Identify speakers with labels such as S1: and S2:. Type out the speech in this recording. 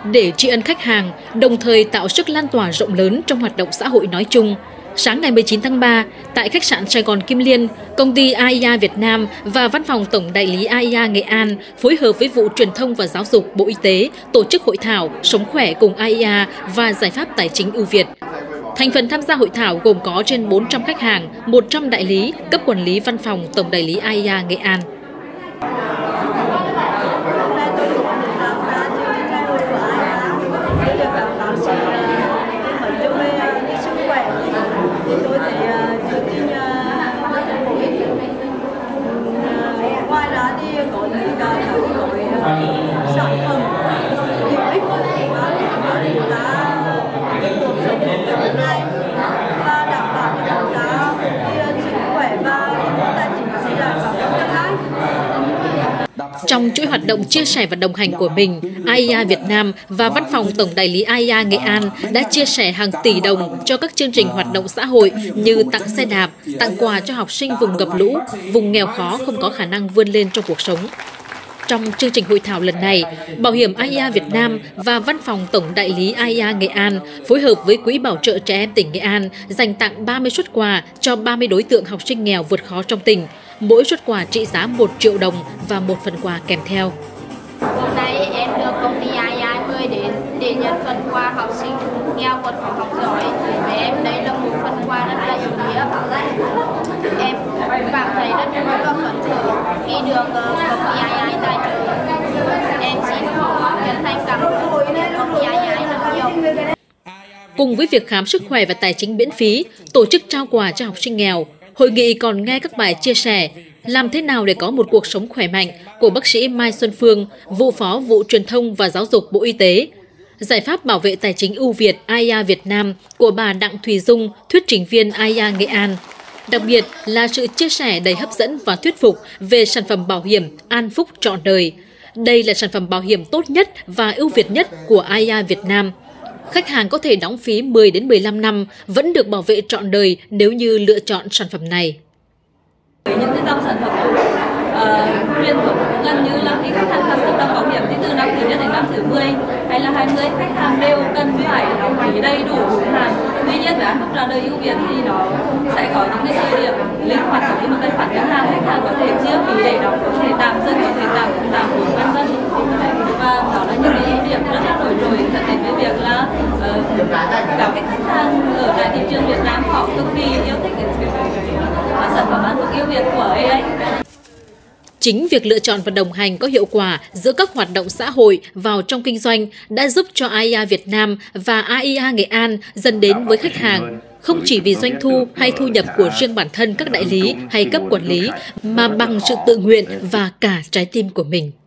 S1: Để tri ân khách hàng, đồng thời tạo sức lan tỏa rộng lớn trong hoạt động xã hội nói chung, sáng ngày 19 tháng 3, tại khách sạn Sài Gòn Kim Liên, công ty AIA Việt Nam và Văn phòng Tổng đại lý AIA Nghệ An phối hợp với Vụ Truyền thông và Giáo dục Bộ Y tế tổ chức hội thảo Sống khỏe cùng AIA và giải pháp tài chính ưu việt. Thành phần tham gia hội thảo gồm có trên 400 khách hàng, 100 đại lý, cấp quản lý văn phòng Tổng đại lý AIA Nghệ An.
S2: Ngoài ra thì có những cái sản phẩm hữu ích và chúng ta cuộc sống của ngày và đảm bảo cho chúng ta sức khỏe và tài chính là tương lai.
S1: Trong chuỗi hoạt động chia sẻ và đồng hành của mình, AIA Việt Nam và Văn phòng Tổng đại lý AIA Nghệ An đã chia sẻ hàng tỷ đồng cho các chương trình hoạt động xã hội như tặng xe đạp, tặng quà cho học sinh vùng ngập lũ, vùng nghèo khó không có khả năng vươn lên trong cuộc sống. Trong chương trình hội thảo lần này, Bảo hiểm AIA Việt Nam và Văn phòng Tổng đại lý AIA Nghệ An phối hợp với Quỹ Bảo trợ Trẻ Em tỉnh Nghệ An dành tặng 30 suất quà cho 30 đối tượng học sinh nghèo vượt khó trong tỉnh. Mỗi suất quà trị giá 1 triệu đồng và một phần quà kèm theo.
S3: Hôm nay em được công ty AIA mời đến để nhận phần quà học sinh nghèo vượt khó học giỏi. Với em đây là một phần quà rất là ý nghĩa. Em cảm thấy rất vui và phấn khởi khi được công ty AIA tài trợ. Em xin chân thành cảm ơn công ty AIA rất nhiều.
S1: Cùng với việc khám sức khỏe và tài chính miễn phí, tổ chức trao quà cho học sinh nghèo, hội nghị còn nghe các bài chia sẻ làm thế nào để có một cuộc sống khỏe mạnh của bác sĩ Mai Xuân Phương, Vụ Phó Vụ Truyền thông và Giáo dục Bộ Y tế, giải pháp bảo vệ tài chính ưu việt AIA Việt Nam của bà Đặng Thùy Dung, thuyết trình viên AIA Nghệ An. Đặc biệt là sự chia sẻ đầy hấp dẫn và thuyết phục về sản phẩm bảo hiểm An Phúc trọn đời. Đây là sản phẩm bảo hiểm tốt nhất và ưu việt nhất của AIA Việt Nam. Khách hàng có thể đóng phí 10 đến 15 năm vẫn được bảo vệ trọn đời nếu như lựa chọn sản phẩm này.
S2: Những cái dòng sản phẩm truyền thống gần như là khi khách hàng tham gia bảo hiểm thì từ năm thứ nhất đến năm thứ 10 hay là 20 khách hàng đều cần phải đóng phí đầy đủ đúng hạn. Tuy nhiên với An Phúc trọn đời ưu việt thì nó sẽ có những cái thời điểm linh hoạt khi mà tài khoản ngân hàng khách hàng có thể chia phí để đóng, có thể tạm dừng, có thể tạm vốn vân vân. Và đó là những cái ưu điểm rất là nổi trội dẫn đến cái việc là cả các khách hàng ở tại thị trường Việt Nam họ cực kỳ yêu thích cái sản phẩm An Phúc ưu việt của AI.
S1: Chính việc lựa chọn và đồng hành có hiệu quả giữa các hoạt động xã hội vào trong kinh doanh đã giúp cho AIA Việt Nam và AIA Nghệ An dần đến với khách hàng, không chỉ vì doanh thu hay thu nhập của riêng bản thân các đại lý hay cấp quản lý, mà bằng sự tự nguyện và cả trái tim của mình.